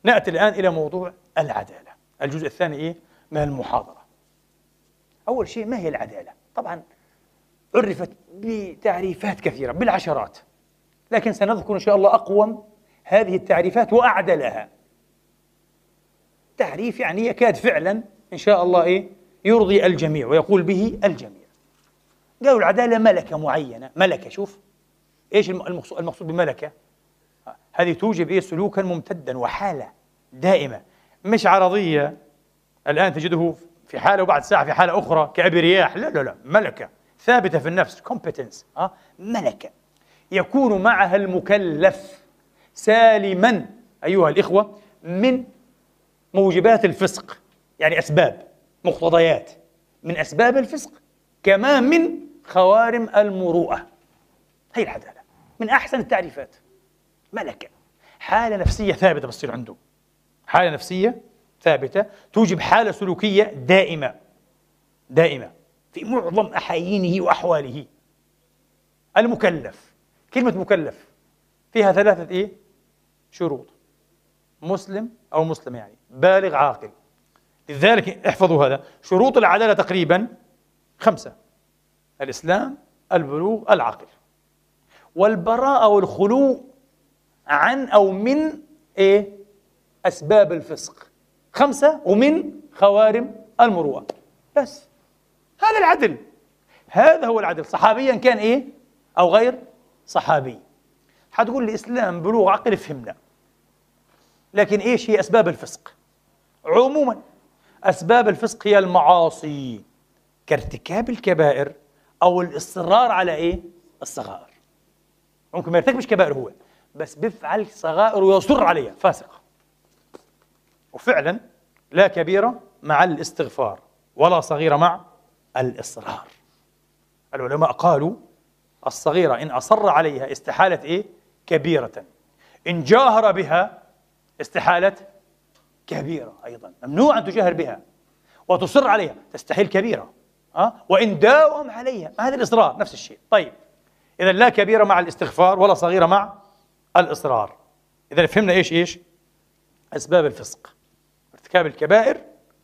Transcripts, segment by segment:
نأتي الآن إلى موضوع العدالة، الجزء الثاني من المحاضرة. أول شيء، ما هي العدالة؟ طبعا عرفت بتعريفات كثيرة بالعشرات، لكن سنذكر إن شاء الله أقوم هذه التعريفات وأعدلها. تعريف يعني يكاد فعلا إن شاء الله يرضي الجميع ويقول به الجميع. قالوا العدالة ملكة معينة. ملكة، شوف إيش المقصود بملكة؟ هذه توجب سلوكا ممتدا وحالة دائمة، مش عرضية الآن تجده في حالة وبعد ساعة في حالة أخرى كأبي رياح. لا لا لا، ملكة ثابتة في النفس، competence. ملكة يكون معها المكلف سالما أيها الإخوة من موجبات الفسق، يعني أسباب، مقتضيات من أسباب الفسق، كما من خوارم المروءة. هي العدالة من أحسن التعريفات. ملكة، حالة نفسية ثابتة بتصير عنده، حالة نفسية ثابتة توجب حالة سلوكية دائمة دائمة في معظم أحايينه وأحواله. المكلف، كلمة مكلف فيها ثلاثة شروط: مسلم أو مسلم، يعني بالغ عاقل. لذلك احفظوا هذا، شروط العدالة تقريبا 5: الإسلام، البلوغ، العقل، والبراءة والخلو عن أو من أسباب الفسق. 5: ومن خوارم المروءة. بس هذا العدل، هذا هو العدل، صحابيا كان أو غير صحابي. حتقول لي إسلام، بلوغ، عقل، فهمنا، لكن إيش هي أسباب الفسق؟ عموما أسباب الفسق هي المعاصي كارتكاب الكبائر أو الإصرار على الصغائر. ممكن ما يرتكبش كبائر هو، بس بيفعل صغائر ويصر عليها، فاسق. وفعلا لا كبيرة مع الاستغفار ولا صغيرة مع الإصرار. العلماء قالوا الصغيرة إن أصر عليها استحالة كبيرة، إن جاهر بها استحالة كبيرة. أيضا ممنوع أن تجاهر بها وتصر عليها، تستحيل كبيرة. وإن داوم عليها، هذا الإصرار نفس الشيء. طيب، إذا لا كبيرة مع الاستغفار ولا صغيرة مع الإصرار. إذا فهمنا إيش أسباب الفسق: ارتكاب الكبائر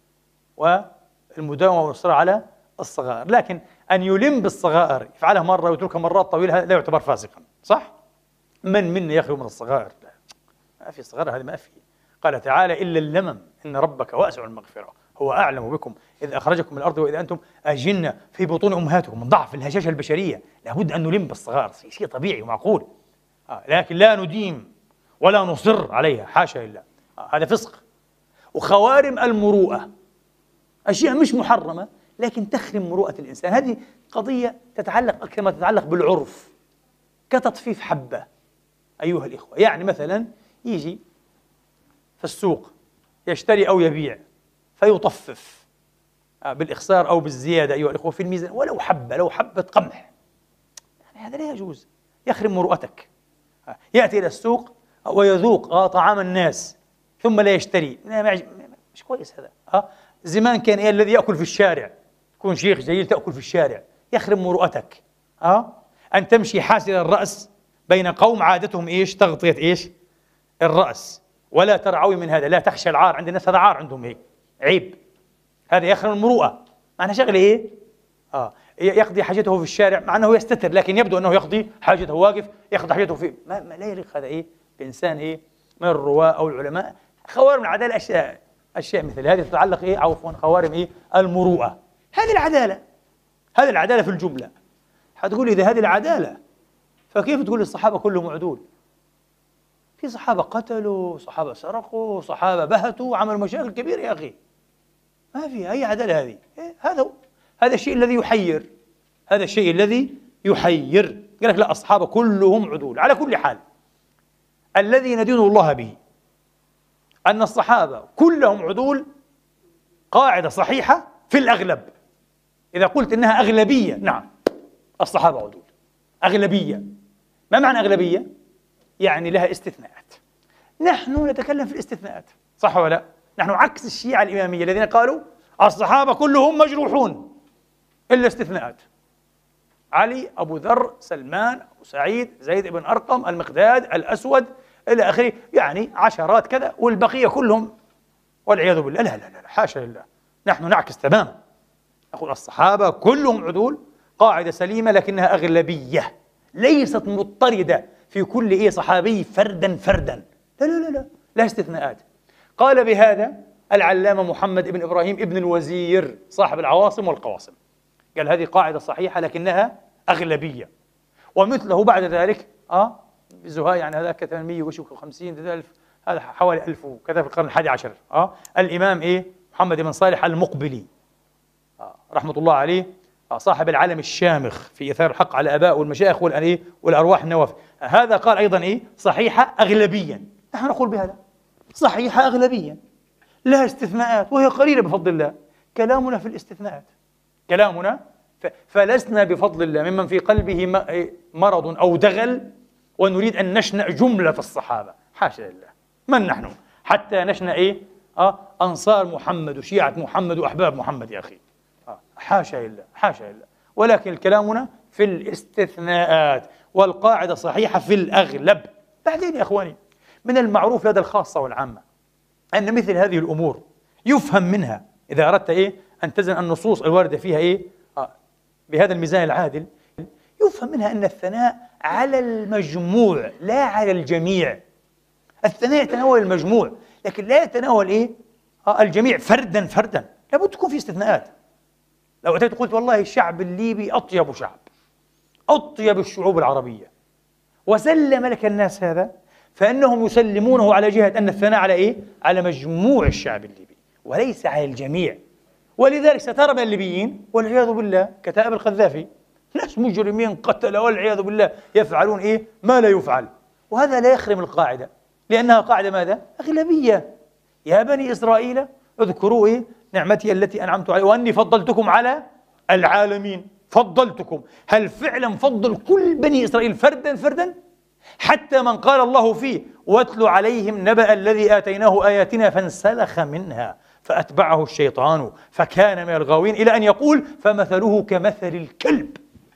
والمداومة والإصرار على الصغائر. لكن أن يلم بالصغائر، يفعلها مرة ويتركها مرات طويلة، لا يعتبر فاسقا، صح؟ من منا يخلو من الصغائر؟ لا، ما في صغائر، هذه ما في. قال تعالى: إلا اللمم إن ربك واسع المغفرة هو أعلم بكم إذ أخرجكم من الأرض وإذا أنتم أجنة في بطون أمهاتكم. من ضعف الهشاشة البشرية لابد أن نلم بالصغائر، شيء طبيعي ومعقول. لكن لا نديم ولا نصر عليها، حاشا لله. هذا فسق. وخوارم المروءة، أشياء مش محرمة لكن تخرم مروءة الإنسان. هذه قضية تتعلق أكثر ما تتعلق بالعرف، كتطفيف حبة أيها الإخوة. يعني مثلا يجي في السوق يشتري أو يبيع فيطفف بالإخسار أو بالزيادة أيها الإخوة في الميزان، ولو حبة، لو حبة قمح، يعني هذا لا يجوز، يخرم مروءتك. يأتي إلى السوق ويذوق طعام الناس ثم لا يشتري، مش كويس هذا. زمان كان الذي يأكل في الشارع، تكون شيخ جليل تأكل في الشارع، يخرم مروءتك. أن تمشي حاسر الرأس بين قوم عادتهم تغطية الرأس، ولا ترعوي من هذا، لا تخشى العار. عند الناس هذا عار، عندهم هيك عيب، هذا يخرم المروءة. معنى شغله يقضي حاجته في الشارع، مع أنه يستتر لكن يبدو أنه يقضي حاجته واقف، يقضي حاجته في ما لا يليق هذا بإنسان من الرواة أو العلماء. خوارم العدالة أشياء مثل هذه تتعلق عفوا خوارم المروءة. هذه العدالة، هذه العدالة في الجملة. حتقول إذا هذه العدالة فكيف تقول الصحابة كلهم عدول؟ في صحابة قتلوا، صحابة سرقوا، صحابة بهتوا، عملوا مشاكل كبيرة يا أخي. ما في أي عدالة هذه. هذا الشيء الذي يحير، هذا الشيء الذي يحير. قال لك لا، الصحابة كلهم عدول. على كل حال، الذي ندين الله به أن الصحابة كلهم عدول قاعدة صحيحة في الأغلب. إذا قلت إنها أغلبية، نعم الصحابة عدول أغلبية. ما معنى أغلبية؟ يعني لها استثناءات. نحن نتكلم في الاستثناءات، صح ولا لا؟ نحن عكس الشيعة الإمامية الذين قالوا الصحابة كلهم مجروحون إلا استثناءات: علي، أبو ذر، سلمان، أبو سعيد، زيد بن أرقم، المقداد، الأسود، إلى آخره، يعني عشرات كذا والبقية كلهم والعياذ بالله. لا لا لا، حاشا لله، نحن نعكس تماما، نقول الصحابة كلهم عدول، قاعدة سليمة لكنها أغلبية ليست مضطردة في كل صحابي فردا فردا، لا لا لا لا، لا استثناءات. قال بهذا العلامة محمد بن إبراهيم ابن الوزير صاحب العواصم والقواصم، قال هذه قاعدة صحيحة لكنها أغلبية. ومثله بعد ذلك زهاء، يعني هذاك 850 ألف، هذا حوالي 1000 وكذا في القرن الحادي عشر. الإمام محمد بن صالح المقبلي رحمة الله عليه، صاحب العلم الشامخ في إثار الحق على الآباء والمشايخ والأرواح النوافذ، هذا قال أيضا صحيحة أغلبيا. نحن نقول بهذا صحيحة أغلبيا لها استثناءات وهي قليلة بفضل الله. كلامنا في الاستثناءات، كلامنا فلسنا بفضل الله ممن في قلبه مرض أو دغل ونريد أن نشنأ جملة الصحابة، حاشا لله. من نحن حتى نشنأ أنصار محمد وشيعة محمد وأحباب محمد؟ يا أخي حاشا لله، حاشا لله. ولكن كلامنا في الاستثناءات، والقاعدة صحيحة في الأغلب. بعدين يا أخواني، من المعروف لدى الخاصة والعامة أن مثل هذه الأمور يفهم منها، إذا أردت أن تزن النصوص الواردة فيها بهذا الميزان العادل، يفهم منها أن الثناء على المجموع لا على الجميع. الثناء يتناول المجموع لكن لا يتناول الجميع فردا فردا، لابد تكون في استثناءات. لو أتيت قلت والله الشعب الليبي أطيب شعب، أطيب الشعوب العربية، وسلم لك الناس هذا، فإنهم يسلمونه على جهة أن الثناء على على مجموع الشعب الليبي وليس على الجميع. ولذلك سترى من الليبيين والعياذ بالله كتائب القذافي، ناس مجرمين قتلة والعياذ بالله يفعلون ما لا يفعل، وهذا لا يخرم القاعدة، لأنها قاعدة ماذا؟ أغلبية. يا بني إسرائيل اذكروا نعمتي التي أنعمت عليكم وأني فضلتكم على العالمين. فضلتكم، هل فعلا فضل كل بني إسرائيل فردا فردا؟ حتى من قال الله فيه واتل عليهم نبأ الذي آتيناه آياتنا فانسلخ منها فأتبعه الشيطان فكان من الغاوين، إلى أن يقول فمثله كمثل الكلب.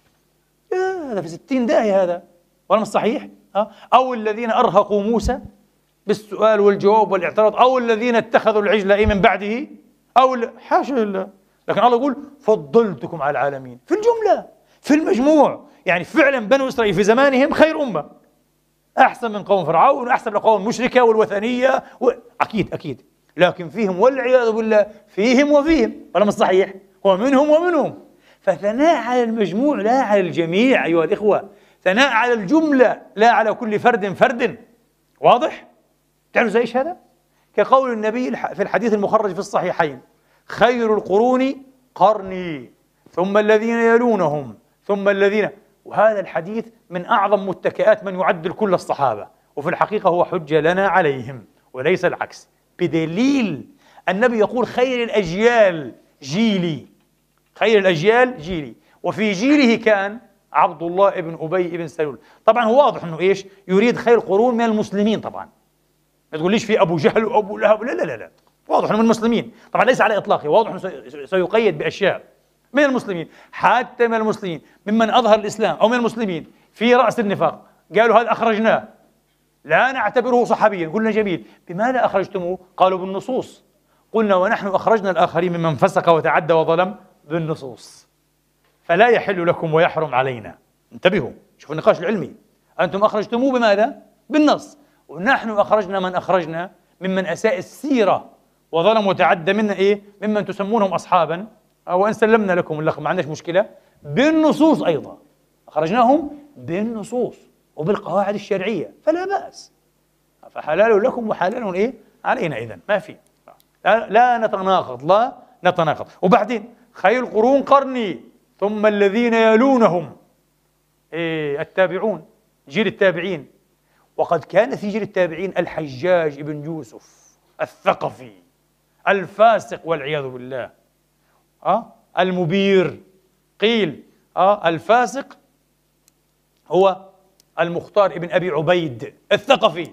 هذا في 60 داهية هذا، ولا مش صحيح؟ أو الذين أرهقوا موسى بالسؤال والجواب والاعتراض، أو الذين اتخذوا العجل من بعده، حاشا لله. لكن الله يقول فضلتكم على العالمين في الجملة في المجموع، يعني فعلا بنو إسرائيل في زمانهم خير أمة، أحسن من قوم فرعون وأحسن من قوم المشركة والوثنية أكيد أكيد، لكن فيهم والعياذ بالله فيهم وفيهم، ولا مش صحيح؟ ومنهم ومنهم. فثناء على المجموع لا على الجميع أيها الإخوة، ثناء على الجملة لا على كل فرد فرد. واضح؟ تعرفوا زي إيش هذا؟ كقول النبي في الحديث المخرج في الصحيحين: خير القرون قرني ثم الذين يلونهم ثم الذين. وهذا الحديث من أعظم متكئات من يعدل كل الصحابة، وفي الحقيقة هو حجة لنا عليهم وليس العكس، بدليل النبي يقول خير الأجيال جيلي، خير الأجيال جيلي، وفي جيله كان عبد الله بن أبي بن سلول. طبعا هو واضح أنه يريد خير قرون من المسلمين. طبعا ما تقوليش في أبو جهل وأبو لهب، لا لا لا لا، واضح أنه من المسلمين، طبعا ليس على إطلاقه، واضح أنه سيقيد بأشياء من المسلمين، حتى من المسلمين ممن أظهر الإسلام أو من المسلمين في رأس النفاق قالوا هذا أخرجناه لا نعتبره صحابيا. قلنا جميل، بماذا أخرجتموه؟ قالوا بالنصوص. قلنا ونحن أخرجنا الآخرين ممن فسق وتعدى وظلم بالنصوص، فلا يحل لكم ويحرم علينا. انتبهوا، شوفوا النقاش العلمي، أنتم أخرجتموه بماذا؟ بالنص، ونحن أخرجنا من أخرجنا ممن أساء السيرة وظلم وتعدى منا ممن تسمونهم أصحابا، وإن سلمنا لكم اللقب ما عندناش مشكلة، بالنصوص أيضا أخرجناهم بالنصوص وبالقواعد الشرعية، فلا بأس. فحلال لكم وحلال علينا، إذن ما في، لا نتناقض، لا نتناقض. وبعدين خير القرون قرني ثم الذين يلونهم، التابعون، جيل التابعين. وقد كان في جيل التابعين الحجاج بن يوسف الثقفي الفاسق والعياذ بالله، المبير. قيل الفاسق هو المختار ابن أبي عبيد الثقفي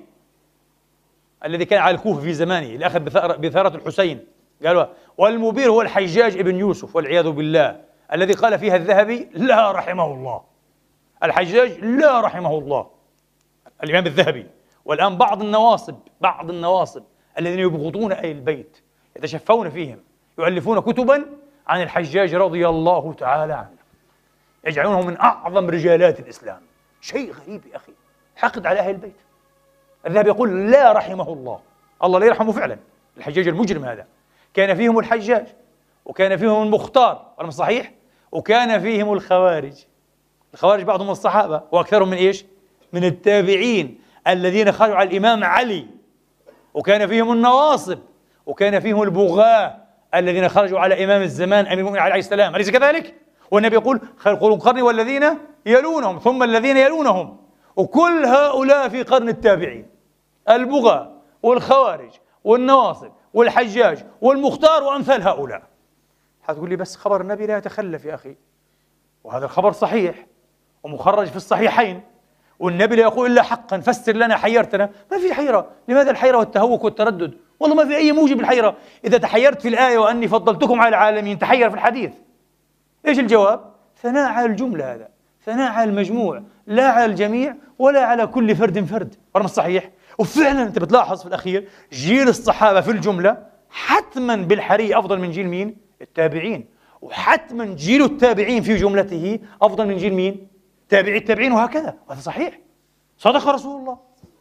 الذي كان على الكوفة في زمانه اللي أخذ بثارة الحسين، قالوا. والمبير هو الحجاج ابن يوسف والعياذ بالله الذي قال فيها الذهبي لا رحمه الله. الحجاج لا رحمه الله، الإمام الذهبي، والآن بعض النواصب الذين يبغضون أهل البيت يتشفون فيهم، يؤلفون كتبا عن الحجاج رضي الله تعالى عنه، يجعلونه من أعظم رجالات الإسلام. شيء غريب يا أخي، حقد على أهل البيت. الذهبي يقول لا رحمه الله، الله لا يرحمه فعلا، الحجاج المجرم هذا كان فيهم الحجاج، وكان فيهم المختار، ولا صحيح؟ وكان فيهم الخوارج. الخوارج بعضهم من الصحابة وأكثرهم من إيش؟ من التابعين الذين خرجوا على الإمام علي. وكان فيهم النواصب، وكان فيهم البغاة الذين خرجوا على إمام الزمان أمير المؤمنين عليه السلام، أليس كذلك؟ والنبي يقول خير القرون قرني والذين يلونهم ثم الذين يلونهم، وكل هؤلاء في قرن التابعين، البغاة والخوارج والنواصب والحجاج والمختار وأمثال هؤلاء. حتقول لي بس خبر النبي لا يتخلف يا أخي، وهذا الخبر صحيح ومخرج في الصحيحين، والنبي لا يقول إلا حقا، فسر لنا حيرتنا. ما في حيرة، لماذا الحيرة والتهوك والتردد؟ والله ما في أي موجب الحيرة. إذا تحيرت في الآية وأني فضلتكم على العالمين، تحير في الحديث. إيش الجواب؟ ثناء على الجملة، هذا ثناء على المجموع، لا على الجميع ولا على كل فرد فرد. ورم الصحيح. وفعلا أنت بتلاحظ في الأخير جيل الصحابة في الجملة حتما بالحري أفضل من جيل مين؟ التابعين. وحتما جيل التابعين في جملته أفضل من جيل مين؟ تابعي التابعين، وهكذا. وهذا صحيح، صدق رسول الله.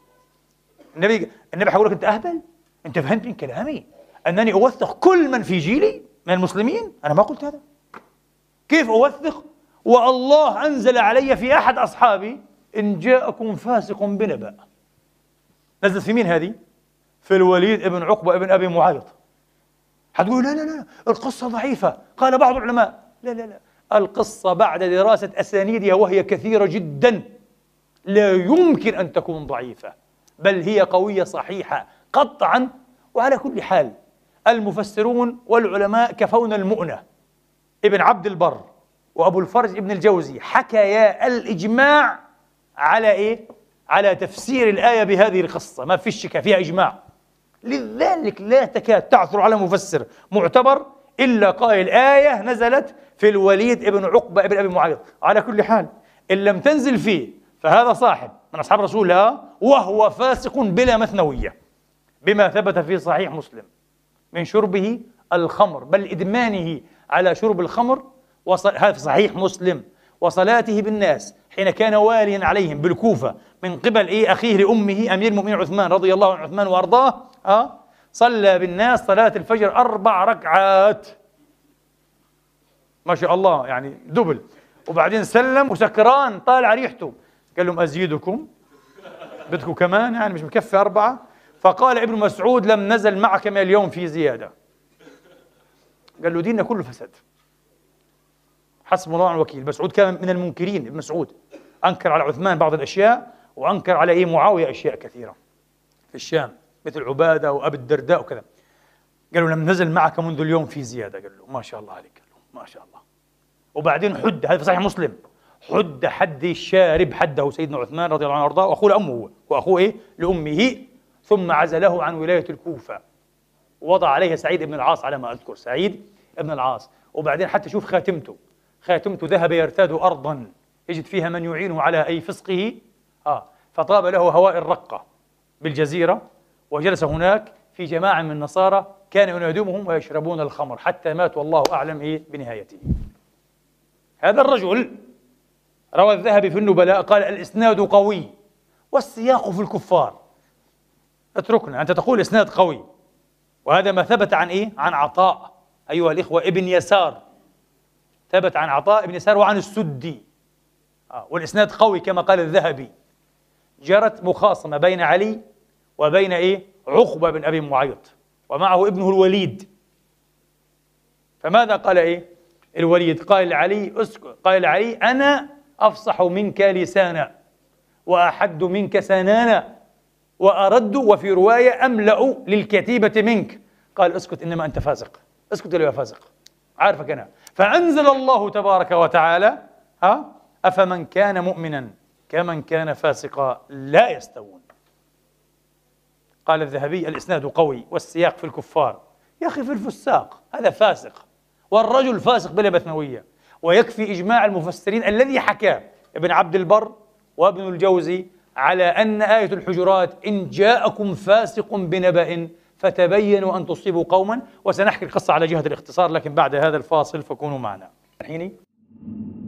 النبي حيقول لك أنت أهبل، أنت فهمت من كلامي أنني أوثق كل من في جيلي من المسلمين؟ أنا ما قلت هذا. كيف أوثق والله أنزل علي في أحد أصحابي إن جاءكم فاسق بنبأ؟ نزلت في مين هذه؟ في الوليد ابن عقبة ابن أبي معيط. حتقول لا لا لا القصة ضعيفة، قال بعض العلماء. لا لا لا، القصة بعد دراسة أسانيدها وهي كثيرة جدا لا يمكن أن تكون ضعيفة، بل هي قوية صحيحة قطعا. وعلى كل حال المفسرون والعلماء كفونا المؤنة. ابن عبد البر وأبو الفرج ابن الجوزي حكيا الإجماع على إيه؟ على تفسير الآية بهذه القصة، ما فيش شك فيها إجماع. لذلك لا تكاد تعثر على مفسر معتبر إلا قائل الآية نزلت في الوليد ابن عقبة ابن أبي معيط. على كل حال إن لم تنزل فيه فهذا صاحب من أصحاب رسول الله وهو فاسق بلا مثنوية، بما ثبت في صحيح مسلم من شربه الخمر، بل إدمانه على شرب الخمر، هذا في صحيح مسلم، وصلاته بالناس حين كان واليا عليهم بالكوفة من قبل أخيه لأمه أمير المؤمنين عثمان رضي الله عنه عثمان وأرضاه. صلى بالناس صلاة الفجر 4 ركعات، ما شاء الله، يعني دبل. وبعدين سلم وسكران طالع ريحته، قال لهم أزيدكم، بدكم كمان؟ يعني مش مكفي 4؟ فقال ابن مسعود لم نزل معك من اليوم في زيادة. قال له ديننا كله فسد. حسب الله ونعم الوكيل. مسعود كان من المنكرين، ابن مسعود أنكر على عثمان بعض الأشياء، وأنكر على معاوية أشياء كثيرة في الشام مثل عبادة وأبي الدرداء وكذا. قالوا لم نزل معك منذ اليوم في زيادة. قال له ما شاء الله عليك، قال له ما شاء الله. وبعدين حد، هذا في صحيح مسلم، حد حد الشارب حده سيدنا عثمان رضي الله عنه وارضاه، واخوه لامه واخوه لامه، ثم عزله عن ولايه الكوفه، ووضع عليه سعيد بن العاص على ما اذكر، سعيد بن العاص. وبعدين حتى شوف خاتمته ذهب يرتاد ارضا يجد فيها من يعينه على فسقه، فطاب له هواء الرقه بالجزيره، وجلس هناك في جماعه من النصارى كانوا ينادمهم ويشربون الخمر حتى مات، والله اعلم بنهايته. هذا الرجل روى الذهبي في النبلاء قال الإسناد قوي والسياق في الكفار. اتركنا، أنت تقول إسناد قوي، وهذا ما ثبت عن عن عطاء أيها الإخوة ابن يسار، ثبت عن عطاء ابن يسار وعن السدي، والإسناد قوي كما قال الذهبي. جرت مخاصمة بين علي وبين عقبة بن أبي معيط، ومعه ابنه الوليد. فماذا قال الوليد؟ قال لعلي أنا أفصح منك لسانا وأحد منك سنانا وأرد، وفي رواية أملأ للكتيبة منك. قال اسكت إنما أنت فاسق، اسكت يا فاسق، عارفك أنا. فأنزل الله تبارك وتعالى أفمن كان مؤمنا كمن كان فاسقا لا يستوون. قال الذهبي الإسناد قوي والسياق في الكفار. يا أخي في الفساق هذا فاسق، والرجل فاسق بلا مثنوية. ويكفي إجماع المفسرين الذي حكى ابن عبد البر وابن الجوزي على أن آية الحجرات إن جاءكم فاسق بنبأ فتبينوا أن تصيبوا قوما، وسنحكي القصة على جهة الاختصار لكن بعد هذا الفاصل فكونوا معنا. الحين